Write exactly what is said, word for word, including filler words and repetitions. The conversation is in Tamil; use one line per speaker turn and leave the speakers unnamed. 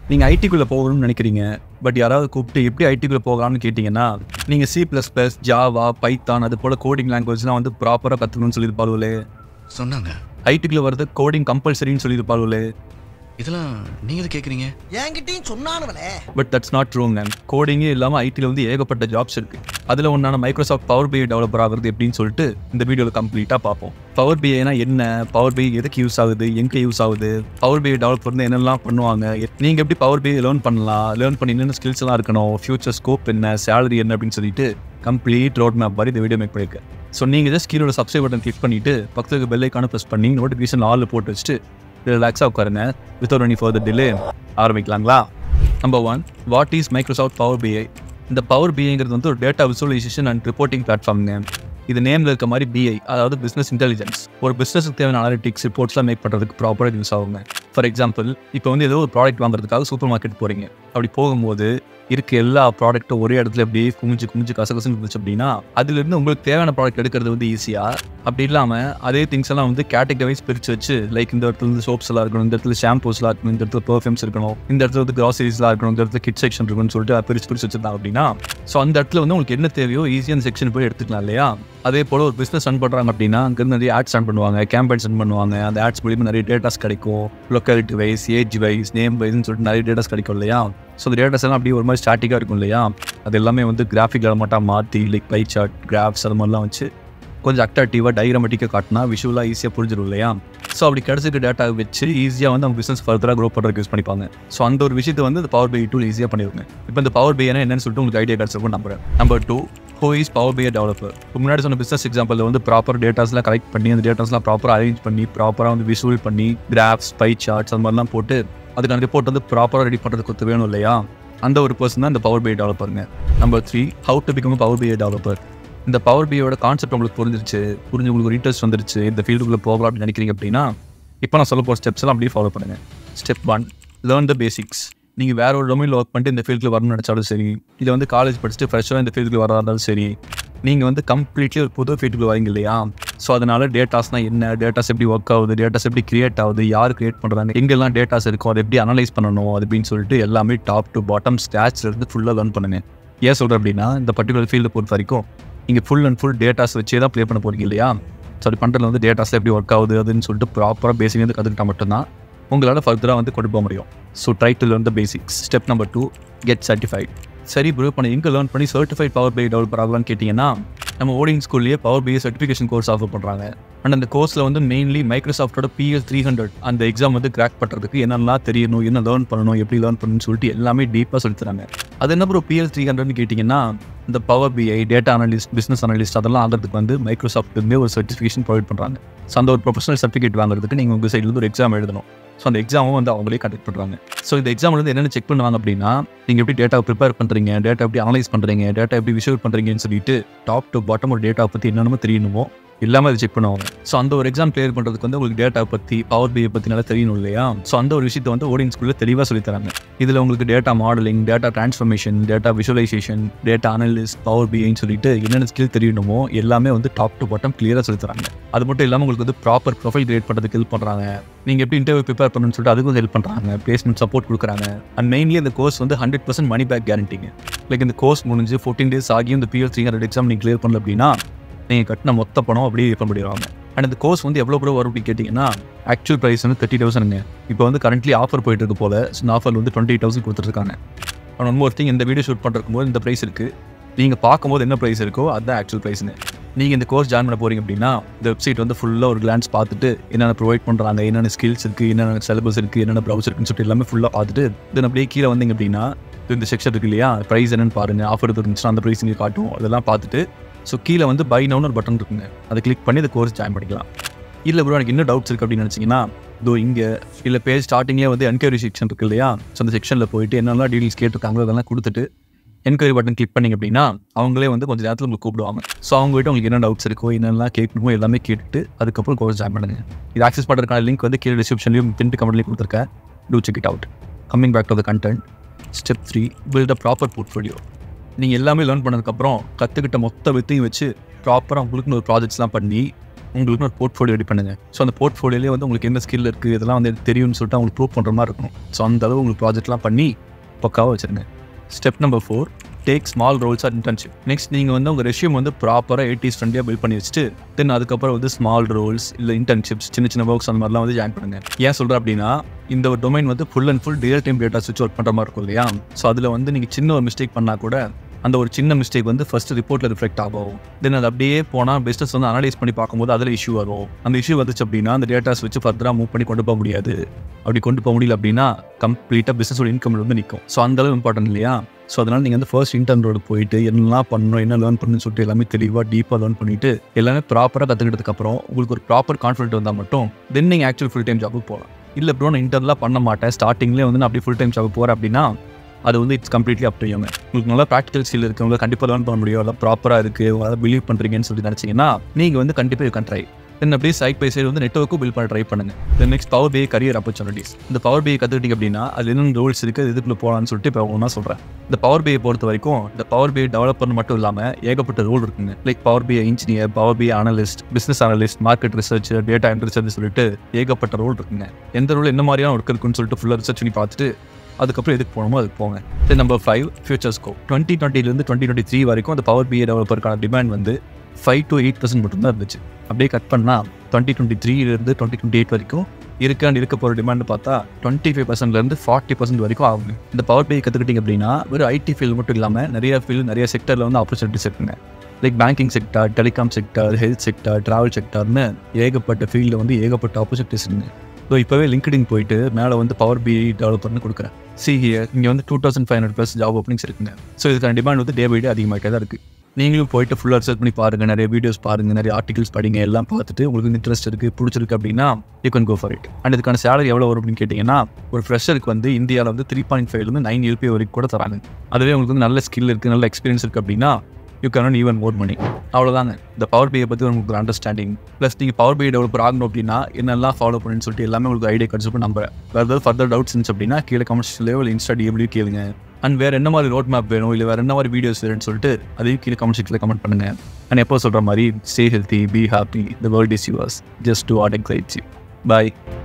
நீங்கள் ஐடிக்குள்ளே போகணும்னு நினைக்கிறீங்க, பட் யாராவது கூப்பிட்டு எப்படி ஐடிக்குள்ளே போகலாம்னு கேட்டிங்கன்னா, நீங்கள் C plus plus, Java, Python அது போல் கோடிங் லாங்குவேஜ்லாம் வந்து ப்ராப்பராக கற்றுக்கணும்னு சொல்லியிருப்பாளுங்களே
சொன்னாங்க.
ஐடிக்குள்ளே வரது கோடிங் கம்பல்சரின்னு சொல்லியிருப்பாளுங்களே.
இதெல்லாம் நீங்கள் எது கேட்குறீங்க?
என்கிட்டயும் சொன்னானுவலே.
But that's not true ma'am. கோடிங்கே இல்லாமல் ஐடியில் வந்து ஏகப்பட்ட ஜாப்ஸ் இருக்குது. அதில் ஒன்றான மைக்ரோசாஃப்ட் பவர் பிஐ டெவலப்பர் ஆகிறது எப்படின்னு சொல்லிட்டு இந்த வீடியோவில் கம்ப்ளீட்டாக பார்ப்போம். பவர் பிஐனா என்ன, பவர் பிஐ எதுக்கு யூஸ் ஆகுது, எங்கே யூஸ் ஆகுது, பவர் பிஐ டெவலப்பர் வந்து என்னெல்லாம் பண்ணுவாங்க, நீங்கள் எப்படி பவர் பிஐ லேர்ன் பண்ணலாம், லேர்ன் பண்ணி என்னென்ன ஸ்கில்ஸ் எல்லாம் இருக்கணும், ஃபியூச்சர் ஸ்கோப் என்ன, சேலரி என்ன அப்படின்னு சொல்லிட்டு கம்ப்ளீட் ரோட் மேப் மாதிரி இந்த வீடியோ மேக் பண்ணியிருக்கேன். ஸோ நீங்கள் ஜஸ்ட் கீழோட சப்ஸ்கிரைப் பட்டன் கிளிக் பண்ணிவிட்டு பக்கத்துக்கு பெல் ஐக்கான ப்ரெஸ் பண்ணி நோட்டிஃபிகேஷன் ஆலில் போட்டு வச்சுட்டு ரிலாக்ஸாக உட்காருங்க. வித்தவுட் எனி ஃபர்தர் டிலே ஆரம்பிக்கலாங்களா? Number one, what is Microsoft power BI? இந்த பவர் பிஐங்கிறது வந்து ஒரு டேட்டா விசுவலைசேஷன் அண்ட் ரிப்போர்ட்டிங் பிளாட்ஃபார்ம்ங்க. இது நேமில் இருக்க மாதிரி பிஐ, அதாவது பிஸ்னஸ் இன்டெலிஜென்ஸ். ஒரு பிஸ்னஸுக்கு தேவையான அனாலிட்டிக்ஸ் ரிப்போர்ட்ஸ்லாம் மேக் பண்ணுறதுக்கு ப்ராப்பராக யூஸ் ஆகுங்க. ஃபார் எக்ஸாம்பிள், இப்போ வந்து ஏதோ ஒரு ப்ராடக்ட் வாங்குறதுக்காக சூப்பர் மார்க்கெட் போகிறீங்க. அப்படி போகும்போது இருக்க எல்லா ப்ராடக்ட்டும் ஒரே இடத்துல அப்படியே குமிஞ்சு குமிஞ்சு கசகசன்னு இருந்துச்சு அப்படின்னா அதுலேருந்து உங்களுக்கு தேவையான ப்ராடக்ட் எடுக்கிறது வந்து ஈஸியாக. அப்படி இல்லாமல் அதே திங்ஸ் எல்லாம் வந்து கேட்டகரைஸ் பிரித்து வச்சு, லைக் இந்த இடத்துல வந்து சோப்ஸ் எல்லாம் இருக்கணும், இந்த இடத்துல ஷாம்பூஸ்லாம் இருக்கணும், இந்த இடத்துல பெர்ஃப்யூம்ஸ் இருக்கணும், இந்த இடத்துல வந்து கிராசரிஸ்லாம் இருக்கணும், இந்த இடத்துல கிட் செக்ஷன் இருக்குன்னு சொல்லிட்டு பிரிச்சு பிரிச்சு வச்சிருந்தாங்க அப்படின்னா, ஸோ அந்த இடத்துல வந்து உங்களுக்கு என்ன தேவையோ ஈஸியான செக்ஷன் போய் எடுத்துக்கலாம் இல்லையா? அதே போல் ஒரு பிஸ்னஸ் ரன் பண்ணுறாங்க அப்படின்னா அங்கேருந்து நிறைய ஆட்ஸ் ரன் பண்ணுவாங்க, கேம்பெயின்ஸ் ரன் பண்ணுவாங்க. அந்த ஆட்ஸ் மூலியமாக நிறைய டேட்டாஸ் கிடைக்கும், locality wise, age wise, name வைஸ்ன்னு சொல்லிட்டு நிறைய டேட்டாஸ் கிடைக்கும் இல்லையா? ஸோ அந்த டேட்டாஸ் எல்லாம் அப்படியே ஒரு மாதிரி ஸ்டாட்டிக்காக இருக்கும் இல்லையா? அது எல்லாமே வந்து கிராஃபிக் எலமெண்ட்டாக மாற்றி, லைக் பை சார்ட், கிராஃப்ஸ் அது மாதிரிலாம் வச்சு கொஞ்சம் அட்ராக்டிவாக டைகிராமெட்டிக்காக காட்டினா விஷுவலாக ஈஸியாக புரிஞ்சிடும் இல்லையா? ஸோ அப்படி கிடச்சிருக்க டேட்டா வச்சு ஈஸியாக வந்து அவங்க பிஸ்னஸ் ஃபர்தராக க்ரோ பண்ணுறதுக்கு யூஸ் பண்ணிப்பாங்க. ஸோ அந்த ஒரு விஷயத்தை வந்து இந்த பவர் பிஐ டூல் ஈஸியாக பண்ணிடுங்க. இப்போ இந்த பவர் பிஐனா என்னன்னு சொல்லிட்டு உங்களுக்கு ஐடியா கிடச்சிருக்கும் நம்புறேன். Number two, who is power BI developer? முன்னாடி சொன்ன பிஸ்னஸ் எக்ஸாம்பிளில் வந்து ப்ராப்பர் டேட்டாஸ்லாம் கலெக்ட் பண்ணி அந்த டேட்டாஸ்லாம் ப்ராப்பராக அரேஞ்ச் பண்ணி ப்ராப்பராக வந்து விஷுவல் பண்ணி கிராஃப்ஸ், பை சார்ட்ஸ் அது மாதிரிலாம் போட்டு அதுக்கான ரிப்போர்ட் வந்து ப்ராப்பராக ரெடி பண்ணுறதுக்கு வேணும் இல்லையா? அந்த ஒரு பர்சன் தான் இந்த பவர் பிஐ டெவலப்பருங்க. Number three, how to become power BI developer? இந்த பவர் பிஐயோட கான்செப்ட் உங்களுக்கு புரிஞ்சிருச்சு, புரிஞ்சு உங்களுக்கு ஒரு இன்ட்ரெஸ்ட் வந்துருச்சு, இந்த ஃபீல்டுக்குள்ளே போகலாம் அப்படின்னு நினைக்கிறீங்க அப்படின்னா இப்போ நான் சொல்ல போகிற ஸ்டெப்ஸ் எல்லாம் அப்படியே ஃபாலோ பண்ணுங்கள். Step one, learn the basics. நீங்கள் வேற ஒரு டொமைனில் ஒர்க் பண்ணிட்டு இந்த ஃபீல்டில் வரணும்னு நினச்சாலும் சரி, இதை வந்து காலேஜ் படிச்சுட்டு ஃப்ரெஷ்ஷாக இந்த ஃபீல்டுக்கு வரதா இருந்தாலும் சரி, நீங்கள் வந்து கம்ப்ளீட்லி ஒரு புது ஃபீல்டுக்கு வரீங்க இல்லையா? ஸோ அதனால் டேட்டாஸ்னால் என்ன, டேட்டாஸ் எப்படி ஒர்க் ஆகுது, டேட்டாஸ் எப்படி கிரியேட் ஆகுது, யார் கிரியேட் பண்ணுறாங்க, எங்கெல்லாம் டேட்டாஸ் இருக்கும், அதை எப்படி அனலைஸ் பண்ணணும், அது அப்படின்னு சொல்லிட்டு எல்லாமே டாப் டு பாட்டம் ஸ்டாச்லேருந்து ஃபுல்லாக லேர்ன் பண்ணுங்கள். ஏன் சொல்கிறேன் அப்படின்னா இந்த பர்டிகுலர் ஃபீல்டை பொறுத்த வரைக்கும் நீங்கள் ஃபுல் அண்ட் ஃபுல் டேட்டாஸ் வச்சே தான் ப்ளே பண்ண போகிறீங்க இல்லையா? ஸோ அது பண்ணுறதுல வந்து டேட்டாஸில் எப்படி ஒர்க் ஆகுது அதுன்னு சொல்லிட்டு ப்ராப்பராக பேசிக் வந்து கற்றுக்கிட்டால் மட்டும்தான் உங்களால் ஃபர்தராக வந்து கொண்டு போக முடியும். So try to learn the basics. Step number two, get certified. சரி ப்ரோ, பண்ணி எங்கே லேர்ன் பண்ணி சர்டிஃபைட் பவர் பிஐ டெவலப்பர் ஆகலான்னு கேட்டிங்கன்னா, நம்ம ஓடிங் ஸ்கூல்லேயே power BI certification course offer பண்ணுறாங்க. அண்ட் அந்த கோர்ஸில் வந்து மெயின்லி மைக்ரோசாஃப்டோட பிஎல் த்ரீ ஹண்ட்ரட் அந்த எக்ஸாம் வந்து கிராக் பண்ணுறதுக்கு என்னெல்லாம் தெரியணும், என்ன லேர்ன் பண்ணணும், எப்படி லேர்ன் பண்ணணும்னு சொல்லிட்டு எல்லாமே டீப்பாக சொல்லி தராங்க. அது என்ன ப்ரோ பிஎல் த்ரீ ஹண்ட்ரட்னு கேட்டிங்கன்னா, இந்த power BI, data analyst, business analyst அதெல்லாம் ஆகிறதுக்கு வந்து மைக்ரோசாஃப்ட்லேருந்தே ஒரு சர்டிஃபிகேஷன் ப்ரொவைட் பண்ணுறாங்க. ஸோ அந்த ஒரு ப்ரொஃபஷனல் சர்டிஃபிகேட் வாங்குறதுக்கு நீங்கள் உங்கள் சைட்லேருந்து ஒரு எக்ஸாம் எழுதணும். ஸோ அந்த எக்ஸாமும் வந்து அவங்களே கண்டக்ட் பண்ணுறாங்க. ஸோ இந்த எக்ஸாமில் வந்து என்னென்ன செக் பண்ணுவாங்க அப்படின்னா, நீங்கள் எப்படி டேட்டா ப்ரிப்பேர் பண்ணுறீங்க, டேட்டா எப்படி அனலைஸ் பண்ணுறீங்க, டேட்டா எப்படி விஷுவல் பண்ணுறீங்கன்னு சொல்லிட்டு டாப் டு பாட்டம் ஒரு டேட்டா பற்றி என்னென்னமோ தெரியணுமோ எல்லாமே அதை செக் பண்ணுவாங்க. ஸோ அந்த ஒரு எக்ஸாம் கிளியர் பண்ணுறதுக்கு வந்து உங்களுக்கு டேட்டா பற்றி, பவர் பிஐ பற்றி நல்லா தெரியணும் இல்லையா? ஸோ அந்த ஒரு விஷயத்தை வந்து ஓடிங் ஸ்கூலில் தெளிவாக சொல்லித்தராங்க. இதில் உங்களுக்கு data modelling, data transformation, data visualisation, data analyst, power பிஐன்னு சொல்லிட்டு என்னென்ன ஸ்கில் தெரியணுமோ எல்லாமே வந்து டாப் டு பாட்டம் கிளியராக சொல்லித்தராங்க. அது மட்டும் இல்லாமல் உங்களுக்கு வந்து ப்ராப்பர் ப்ரொஃபைல் கிரியேட் பண்ணுறதுக்கு ஹெல்ப் பண்ணுறாங்க. நீங்கள் எப்படி இன்டர்வியூ ப்ரிப்பேர் பண்ணணும்னு சொல்லிட்டு அதுக்கும் ஹெல்ப் பண்ணுறாங்க. பிளேஸ்மெண்ட் சப்போர்ட் கொடுக்குறாங்க. அண்ட் மெயின்லி இந்த கோர்ஸ் வந்து ஹண்ட்ரட் பர்சன்ட் மணி பேக் கேரண்டிங்க. லைக் இந்த கோர்ஸ் முடிஞ்சு ஃபோர்டீன் டேஸ் ஆகியும் இந்த பிஎல் த்ரீ ஹண்ட்ரட் எக்ஸாம் நீங்கள் கிளியர் பண்ணல அப்படின்னா நீங்கள் கட்டின மொத்த பணம் அப்படியே ரீஃபண்ட் பண்ணிடுவாங்க. அண்ட் இந்த கோர்ஸ் வந்து எவ்வளோ ப்ரோ வரும் அப்படின்னு கேட்டிங்கன்னா, ஆக்சுவல் ப்ரைஸ் வந்து தேர்ட்டி தௌசண்ட்ங்க. இப்போ வந்து கரண்ட்லி ஆஃபர் போயிட்டு இருக்கு போல. ஸோ இந்த ஆஃபர் வந்து டுவெண்ட்டி தௌசண்ட் கொடுத்துருக்காங்க. அண்ட் ஒன் மோர் திங், இந்த வீடியோ ஷூட் பண்ணுறக்கும் போது இந்த ப்ரைஸ் இருக்குது. நீங்கள் பார்க்கும்போது என்ன ப்ரைஸ் இருக்கோ அதுதான் ஆக்சுவல் ப்ரைஸ்னு. நீங்கள் இந்த கோர்ஸ் ஜாயின் பண்ண போகிறீங்க அப்படின்னா இந்த வெப்சைட் வந்து ஃபுல்லாக ஒரு கிளான்ஸ் பார்த்துட்டு என்னென்ன ப்ரொவைட் பண்ணுறாங்க, என்னென்ன ஸ்கில்ஸ் இருக்குது, என்னென்ன சிலபஸ் இருக்குது, என்னென்ன ப்ரௌஸ் இருக்குன்னு சொல்லிட்டு எல்லாமே ஃபுல்லாக பார்த்துட்டு தென் அப்படியே கீழே வந்தீங்க அப்படின்னா இந்த செக்ஷன் இருக்குது இல்லையா, ப்ரைஸ் என்னென்னு பாருங்கள், ஆஃபர் இருந்துச்சுன்னா அந்த ப்ரைஸ் நீங்கள் காட்டும். அதெல்லாம் பார்த்துட்டு ஸோ கீழே வந்து பை நவுன்னு ஒரு பட்டன் இருக்குங்க, அதை கிளிக் பண்ணி இந்த கோர்ஸ் ஜாயின் பண்ணிக்கலாம். இல்லை ப்ரோ எனக்கு இன்னும் டவுட்ஸ் இருக்குது அப்படின்னு நினச்சிங்கன்னா, இதோ இங்கே இல்லை பேஜ் ஸ்டார்டிங்கே வந்து என்கொயரி செக்ஷன் இருக்குது இல்லையா, ஸோ அந்த செக்ஷனில் போயிட்டு என்னெல்லாம் டீட்டெயில்ஸ் கேட்டிருக்காங்களோ அதெல்லாம் கொடுத்துட்டு என்கொயரி பட்டன் கிளிக் பண்ணிங்க அப்படின்னா அவங்களே வந்து கொஞ்சம் நேரத்தில் உங்களுக்கு கூப்பிடுவாங்க. ஸோ அவங்ககிட்ட உங்களுக்கு என்ன டவுட்ஸ் இருக்கோ, என்னெல்லாம் கேட்கணுமோ எல்லாமே கேட்டுட்டு அதுக்கப்புறம் கோர்ஸ் ஜாயின் பண்ணுங்க. இது ஆக்சஸ் பண்ணுறதுக்கான லிங்க் வந்து கீழே டிஸ்கிரிப்ஷன்லையும் பின்ட்டு கமெண்ட்லையும் கொடுத்துருக்கேன். Do check it out. Coming back to the content. Step three, build a proper portfolio. நீங்கள் எல்லாமே லேர்ன் பண்ணதுக்கப்புறம் கற்றுக்கிட்ட மொத்த வித்தையும் வச்சு ப்ராப்பராக உங்களுக்குன்னு ஒரு ப்ராஜெக்ட்ஸ்லாம் பண்ணி உங்களுக்கு ஒரு போர்ட்ஃபோலியோ ரெடி பண்ணுங்க. ஸோ அந்த போர்ட்ஃபோலியோலேயே வந்து உங்களுக்கு என்ன ஸ்கில் இருக்குது இதெல்லாம் வந்து தெரியும்னு சொல்லிட்டு அவங்களுக்கு ப்ரூவ் பண்ணுற மாதிரி இருக்கணும். ஸோ அந்த அளவு உங்களுக்கு ப்ராஜெக்ட்லாம் பண்ணி பக்காவாக வச்சுருங்க. Step number four, take small roles or internship. Next நீங்கள் வந்து உங்கள் ரெஷ்யூம் வந்து ப்ராப்பராக எயிட்டிஸ் ஃப்ரெண்ட்லியாக பில்ட் பண்ணி வச்சுட்டு தென் அதுக்கப்புறம் வந்து ஸ்மால் ரோல்ஸ் இல்லை இன்டர்ன்ஷிப்ஸ் சின்ன சின்ன ஒர்க்ஸ் அந்த மாதிரிலாம் வந்து ஜாயின் பண்ணுங்கள். ஏன் சொல்கிறேன் அப்படின்னா இந்த ஒரு டொமைன் வந்து full and full real time datas வச்சு ஒர்க் பண்ணுற மாதிரி இருக்கும் இல்லையா. ஸோ அதில் வந்து நீங்கள் சின்ன ஒரு மிஸ்டேக் பண்ணால் கூட அந்த ஒரு சின்ன மிஸ்டேக் வந்து ஃபர்ஸ்ட் ரிப்போர்ட்டில் ரிஃப்ளெக்ட் ஆகும். தென் அது அப்படியே போனால் பிஸ்னஸ் வந்து அனலைஸ் பண்ணி பார்க்கும்போது அதில் இஷ்யூ வரும். அந்த இஷ்யூ வந்துச்சு அப்படின்னா அந்த டேட்டாஸ் வச்சு ஃபர்தராக மூவ் பண்ணி கொண்டு போக முடியாது. அப்படி கொண்டு போக முடியல அப்படின்னா கம்ப்ளீட்டாக பிஸ்னஸோட இன்கம் வந்து நிற்கும். ஸோ அந்தளவு இம்பார்ட்டன்ட் இல்லையா. ஸோ அதனால் நீங்கள் வந்து ஃபர்ஸ்ட் இன்டர்ன் ரோடு போயிட்டு என்னெல்லாம் பண்ணணும் என்ன லேர்ன் பண்ணணும்னு சொல்லிட்டு எல்லாமே தெளிவாக டீப்பாக லேர்ன் பண்ணிவிட்டு எல்லாமே ப்ராப்பராக கற்றுக்கிட்டதுக்கப்புறம் உங்களுக்கு ஒரு ப்ராப்பர் கான்ஃபிடென்ட் வந்தால் மட்டும் தென் நீங்கள் ஆக்சுவல் ஃபுல் டைம் ஜாபுக்கு போகலாம். இல்லை ப்ரோ நான் இன்டர்ன்லாம் பண்ண மாட்டேன் ஸ்டார்டிங்லேயே வந்து நான் அப்படி ஃபுல் டைம் ஜாபுக்கு போகிறேன் அப்படின்னா அது வந்து it's completely up to you. உங்களுக்கு நல்லா ப்ராக்டிகல் ஸ்கில் இருக்குது, உங்களுக்கு கண்டிப்பாக லேர்ன் பண்ண முடியும், எல்லாம் ப்ராப்பராக இருக்குது, உங்களால் பிலீவ் பண்ணுறீங்கன்னு சொல்லி நினச்சிங்கன்னா நீங்கள் வந்து கண்டிப்பாக யூ கேன் ட்ரை. தென் அப்படியே சைட் பை சைடு வந்து நெட்வொர்க்கும் பில்ட் பண்ண ட்ரை பண்ணுங்க. Then next power B I career opportunities. இந்த பவர் பி ஐ கற்றுக்கிட்டீங்க அப்படின்னா அது என்னென்ன ரோல்ஸ் இருக்குது இதுக்குள்ள போகலான்னு சொல்லிட்டு இப்போ ஒன்றா சொல்கிறேன். இந்த பவர் பி ஐ பொறுத்த வரைக்கும் இந்த பவர் பி ஐ டெவலப்பர் மட்டும் இல்லாமல் ஏகப்பட்ட ரோல் இருக்குங்க. Like power B I engineer, power B I analyst, business analyst, market research, data என்ட்ரிசர்ச் சொல்லிட்டு ஏகப்பட்ட ரோல் இருக்குங்க. எந்த ரோல் என்ன மாதிரியான ஒர்க் இருக்குன்னு சொல்லிட்டு ஃபுல்லாக ரிசர்ச் பண்ணி பார்த்துட்டு அதுக்கப்புறம் எதுக்கு போகணுமோ அதுக்கு போங்க. Then number five, future scope. Twenty டுவெண்ட்டிலேருந்து டுவெண்ட்டி டுவெண்ட்டி த்ரீ வரைக்கும் அந்த பவர் பி ஐ டெவலப்பருக்கான டிமாண்ட் வந்து ஃபைவ் டு எயிட் பர்சன்ட் மட்டும்தான் இருந்துச்சு. அப்படியே கட் பண்ணால் டுவெண்ட்டி டுவெண்ட்டி த்ரீலேருந்து டுவெண்ட்டி டுவெண்ட்டி எயிட் வரைக்கும் இருக்கான்னு இருக்க போகிற டிமாண்ட் பார்த்தா டுவெண்ட்டி ஃபைவ் பர்சன்ட்லேருந்து ஃபார்ட்டி பர்சன்ட் வரைக்கும் ஆகுங்க. இந்த பவர் பி ஐ கற்றுக்கிட்டிங்க அப்படின்னா ஒரு ஐடி ஃபீல்டு மட்டும் இல்லாமல் நிறைய ஃபீல்டு நிறைய செக்டரில் வந்து ஆப்பர்ச்சுனிட்டிஸ் இருக்குங்க. Like banking sector, telecom sector, health sector, travel செக்டர்னு ஏகப்பட்ட ஃபீல்டில் வந்து ஏகப்பட்ட ஆப்பர்ச்சுனிட்டிஸ் இருக்குங்க. ஸோ இப்போவே லிங்க்டின் போயிட்டு மேலே வந்து பவர் பி ஐ டெவலப்பர்னு கொடுக்குறேன். சி ஹியர் இங்கே வந்து two thousand five hundred plus job openings இருக்குங்க. ஸோ இதுக்கான டிமாண்ட் வந்து டே பை டே அதிகமாகிட்டே தான் இருக்குது. நீங்களும் போயிட்டு ஃபுல்லாக ரிசர்ச் பண்ணி பாருங்கள், நிறைய வீடியோஸ் பாருங்கள், நிறைய ஆர்டிகல்ஸ் படிங்க, எல்லாம் பார்த்துட்டு உங்களுக்கு இன்ட்ரெஸ்ட் இருக்குது பிடிச்சிருக்கு அப்படின்னா you can go for it. And இதுக்கான சேலரி எவ்வளோ வரும் அப்படின்னு கேட்டிங்கன்னா ஒரு ஃப்ரெஷருக்கு வந்து இந்தியாவில் வந்து த்ரீ பாயிண்ட் ஃபைவ்லேருந்து நைன் எல்பி வரைக்கும் கூட தராங்க. அதுவே உங்களுக்கு வந்து நல்ல ஸ்கில் இருக்குது, நல்ல எக்ஸ்பீரியன்ஸ் இருக்குது அப்படின்னா you can even more money. அவ்வளோதாங்க இந்த பவர் பி ஐ பற்றி உங்களுக்கு ஒரு அண்டர்ஸ்டாண்டிங். ப்ளஸ் நீங்கள் பவர் பி ஐ டெவலப்பர் ஆகணும் அப்படின்னா என்னெல்லாம் ஃபாலோ பண்ணுன்னு சொல்லிட்டு எல்லாமே உங்களுக்கு ஐடியா கிடச்சிருப்போம். நம்புறேன். வேறு ஏதாவது ஃபர்தர் டவுட்ஸ் இருந்துச்சு அப்படின்னா கீழே கமெண்ட்ஸ் லெவல் இன்ஸ்டா டிஎம்லையும் கேளுங்க. அண்ட் வேறு என்ன மாதிரி ரோட் மேப் வேணும் இல்லை வேறு என்ன மாதிரி வீடியோஸ் வேணும்னு சொல்லிட்டு அதையும் கீழே கமெண்ட் செக்ஷனில் கமெண்ட் பண்ணுங்கள். அண்ட் எப்போ சொல்கிற மாதிரி stay healthy, be happy, the world is yours, just do what excites you. Bye.